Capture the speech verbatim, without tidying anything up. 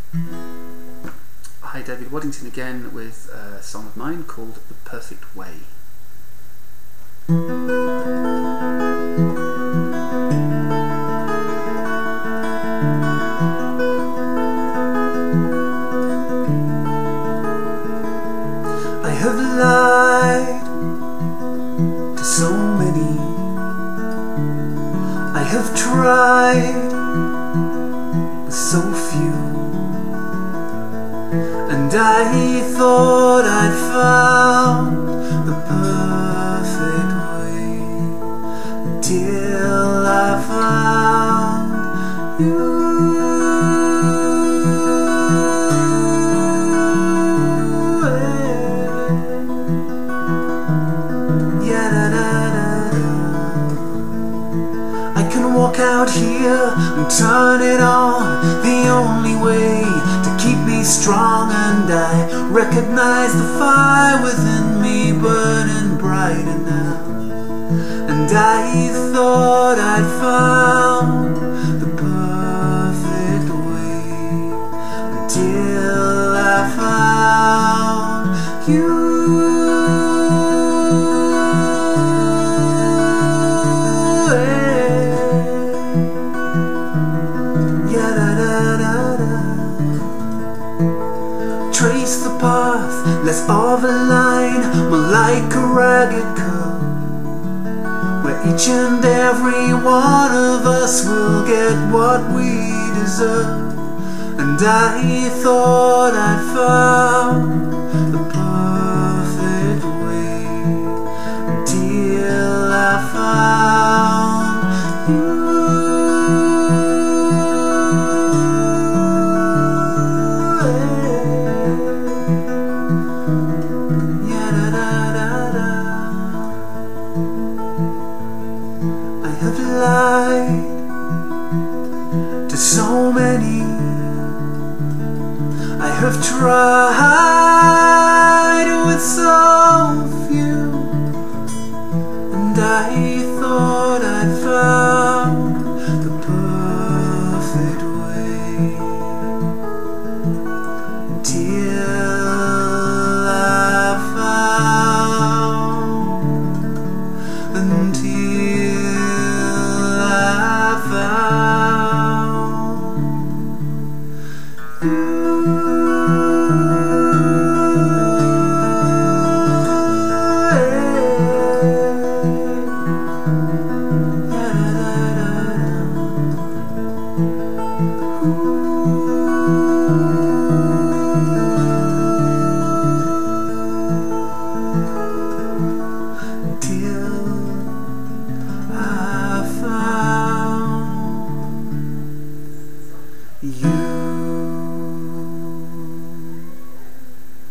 Hi, David Waddington again with a song of mine called The Perfect Way. I have lied to so many, I have tried with so few, and I thought I'd found the perfect way until I found you. Yeah, da, da, da, da. I can walk out here and turn it on, the only way to keep me strong, and I recognize the fire within me burning brighter now. And I thought I'd found the perfect way until I found you. Yeah, da, da, da, da. Trace the path, less of a line, more like a ragged curve, where each and every one of us will get what we deserve. And I thought I'd found the perfect way until I found you. I have lied to so many, I have tried with so few, and I thought I'd found the perfect way until I found, until I found you. Until I found you.